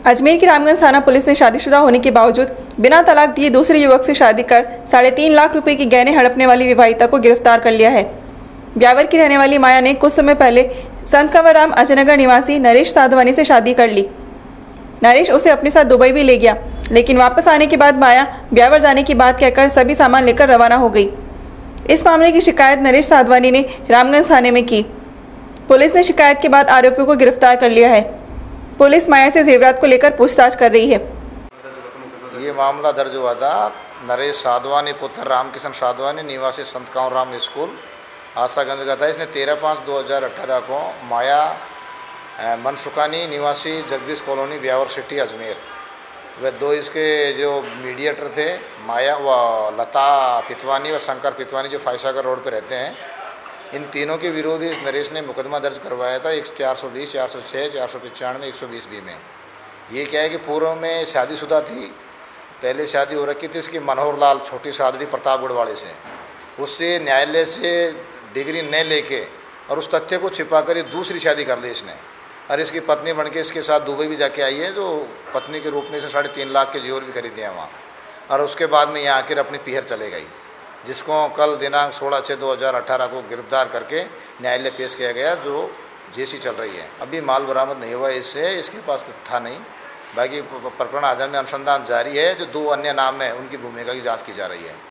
अजमेर की रामगंज थाना पुलिस ने शादीशुदा होने के बावजूद बिना तलाक दिए दूसरे युवक से शादी कर 3.5 लाख रुपए की गहने हड़पने वाली विवाहिता को गिरफ्तार कर लिया है। ब्यावर की रहने वाली माया ने कुछ समय पहले संत कंवरराम अजयनगर निवासी नरेश साधवानी से शादी कर ली। नरेश उसे अपने साथ दुबई भी ले गया, लेकिन वापस आने के बाद माया ब्यावर जाने की बात कहकर सभी सामान लेकर रवाना हो गई। इस मामले की शिकायत नरेश साधवानी ने रामगंज थाने में की। पुलिस ने शिकायत के बाद आरोपियों को गिरफ्तार कर लिया है। पुलिस माया से जेवरात को लेकर पूछताछ कर रही है। ये मामला दर्ज हुआ था नरेश साधवानी पुत्र रामकिशन साधवानी निवासी संत कंवरराम स्कूल आशागंज का था। इसने 13/5/2018 को माया मनसुखानी निवासी जगदीश कॉलोनी ब्यावर सिटी अजमेर वे दो इसके जो मीडिएटर थे माया व लता पितवानी व शंकर पितवानी जो फाइसागर रोड पे रहते हैं, इन तीनों के विरोध इस नरेश ने मुकदमा दर्ज करवाया था 420, 406, 495, 120 बी में। ये क्या है कि पूर्व में शादीशुदा थी, पहले शादी हो रखी थी इसकी मनोहर लाल छोटी सादड़ी प्रतापगढ़ वाले से। उससे न्यायालय से डिग्री न लेके और उस तथ्य को छिपाकर ये दूसरी शादी कर ली इसने, और इसकी पत्नी बनके इसके साथ दुबई भी जाके आई है, जो पत्नी के रूप में इसने 3.5 लाख के जेवर भी खरीदे हैं वहाँ। और उसके बाद में यहाँ आकर अपनी पीहर चले गई, जिसको कल दिनांक 16/6/2018 को गिरफ्तार करके न्यायालय पेश किया गया, जो जेसी चल रही है। अभी माल बरामद नहीं हुआ इससे, इसके पास कुछ था नहीं। बाकी प्रकरण आजा में अनुसंधान जारी है। जो 2 अन्य नाम है उनकी भूमिका की जाँच की जा रही है।